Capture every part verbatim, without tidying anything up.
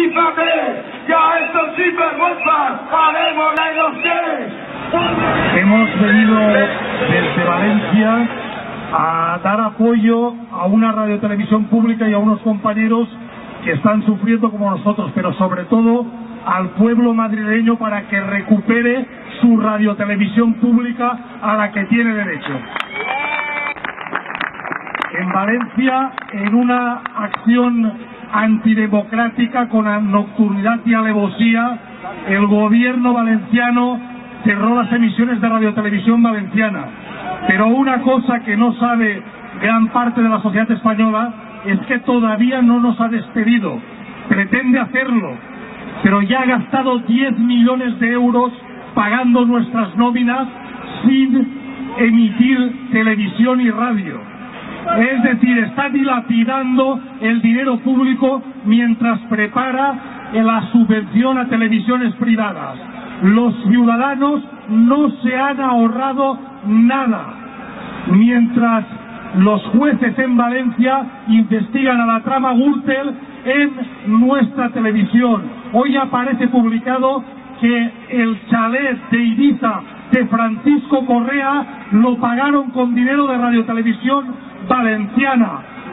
emancípate, ya estos sinvergüenzas, haremos la ilusión. Hemos venido desde Valencia a dar apoyo a una radiotelevisión pública y a unos compañeros que están sufriendo como nosotros, pero sobre todo al pueblo madrileño para que recupere su radiotelevisión pública a la que tiene derecho. En Valencia, en una acción antidemocrática con nocturnidad y alevosía, el gobierno valenciano cerró las emisiones de radiotelevisión valenciana. Pero una cosa que no sabe gran parte de la sociedad española es que todavía no nos ha despedido. Pretende hacerlo, pero ya ha gastado diez millones de euros pagando nuestras nóminas sin emitir televisión y radio. Es decir, está dilapidando el dinero público mientras prepara la subvención a televisiones privadas. Los ciudadanos no se han ahorrado nada, mientras los jueces en Valencia investigan a la trama Gürtel en nuestra televisión. Hoy aparece publicado que el chalet de Ibiza de Francisco Correa lo pagaron con dinero de radiotelevisión valenciana.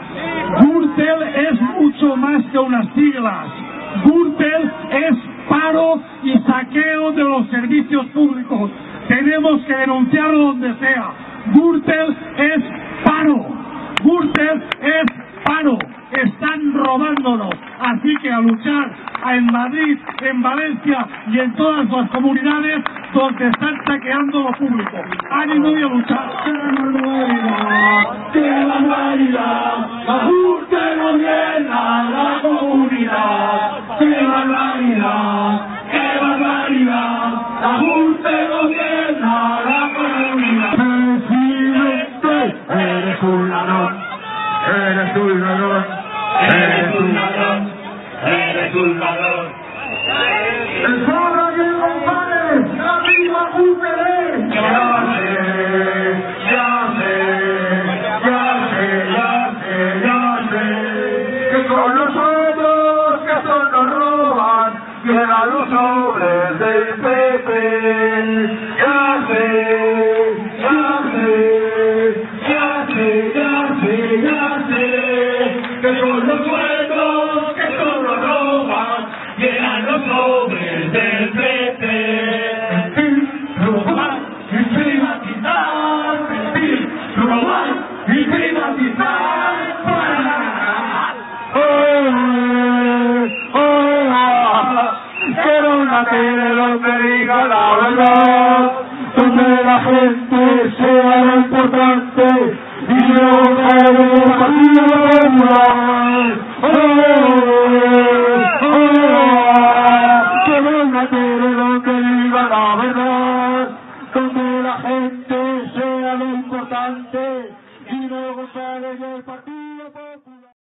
Gürtel es mucho más que unas siglas. Gürtel es paro y saqueo de los servicios públicos. Tenemos que denunciarlo donde sea. Gürtel es paro. Gürtel es paro. Están robándonos. Así que a luchar en Madrid, en Valencia y en todas las comunidades donde están saqueando lo público. ¡Ánimo y a luchar! ¡Qué barbaridad! ¡Qué barbaridad! ¡La Gürtel gobierna la comunidad! ¡Qué barbaridad! ¡Qué barbaridad! ¡La Gürtel gobierna la comunidad! Presidente, eres un ladrón, eres un ladrón, eres un ladrón, eres un ladrón. ¡El zorro y el compadre! ¡La misma Gürtel! ¡Ya sé! ¡Ya sé! ¡Ya sé! ¡Ya sé! ¡Ya sé! ¡Que con los otros que estos nos roban! ¡Llegan los sobres del P P! ¡Ya sé! ¡Ya sé! ¡Ya sé! ¡Ya sé! ¡Ya sé! ¡Que con los sueldos que estos nos roban! ¡Llegan los sobres del P P! ¡Mentir, robar y privatizar! ¡Mentir, robar y privatizar! ¡Oh! ¡Oh! ¡Quiero una tele donde diga la verdad! Donde la gente sea lo importante y luego caer en el partido popular. Quiero una tele donde diga la verdad, donde la gente sea lo importante y luego caer en el partido.